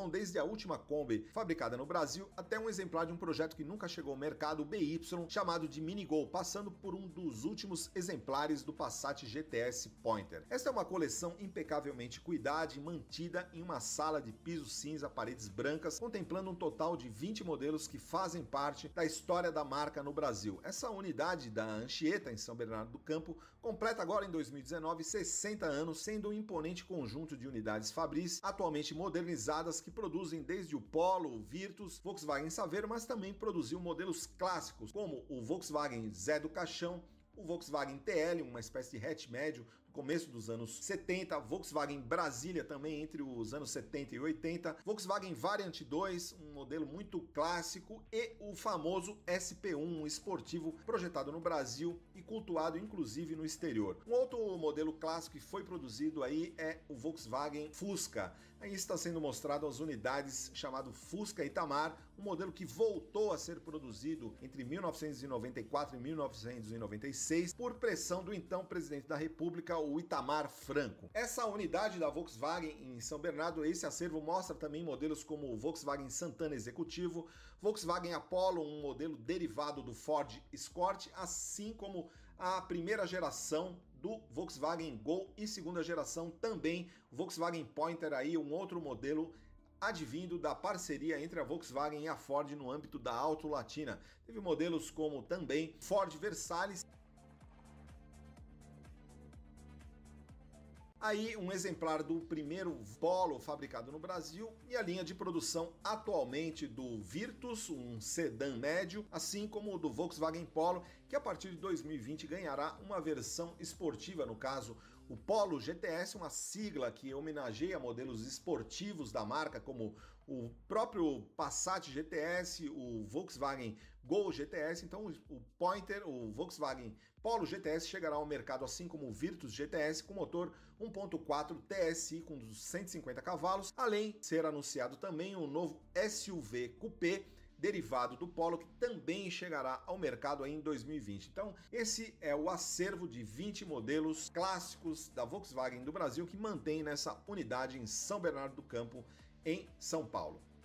vão desde a última Kombi fabricada no Brasil até um exemplar de um projeto que nunca chegou ao mercado, o BY, chamado de Mini Gol, passando por um dos últimos exemplares do Passat GTS Pointer. Esta é uma coleção impecavelmente cuidada e mantida em uma sala de piso cinza, paredes brancas, contemplando um total de 20 modelos que fazem parte da história da marca no Brasil. Essa unidade da Anchieta, em São Bernardo do Campo, completa agora em 2019 60 anos, sendo um imponente conjunto de unidades Fabris, atualmente modernizadas, que produzem desde o Polo, o Virtus, Volkswagen Saveiro, mas também produziu modelos clássicos, como o Volkswagen Zé do Caixão, o Volkswagen TL, uma espécie de hatch médio, no começo dos anos 70, Volkswagen Brasília também entre os anos 70 e 80, Volkswagen Variant 2, um modelo muito clássico, e o famoso SP1, um esportivo projetado no Brasil e cultuado inclusive no exterior. Um outro modelo clássico que foi produzido aí é o Volkswagen Fusca. Aí está sendo mostrado as unidades chamado Fusca Itamar, um modelo que voltou a ser produzido entre 1994 e 1996, por pressão do então presidente da República, o Itamar Franco. Essa unidade da Volkswagen em São Bernardo, esse acervo mostra também modelos como o Volkswagen Santana Executivo, Volkswagen Apollo, um modelo derivado do Ford Escort, assim como a primeira geração do Volkswagen Gol e segunda geração também Volkswagen Pointer, aí um outro modelo advindo da parceria entre a Volkswagen e a Ford no âmbito da Auto Latina. Teve modelos como também Ford Versailles. Aí um exemplar do primeiro Polo fabricado no Brasil e a linha de produção atualmente do Virtus, um sedã médio, assim como o do Volkswagen Polo, que a partir de 2020 ganhará uma versão esportiva, no caso o Polo GTS, uma sigla que homenageia modelos esportivos da marca, como o próprio Passat GTS, o Volkswagen Gol GTS. Então o Pointer, o Volkswagen Polo GTS chegará ao mercado assim como o Virtus GTS com motor 1.4 TSI com 150 cavalos, além de ser anunciado também um novo SUV Coupé derivado do Polo, que também chegará ao mercado em 2020. Então, esse é o acervo de 20 modelos clássicos da Volkswagen do Brasil que mantém nessa unidade em São Bernardo do Campo, em São Paulo.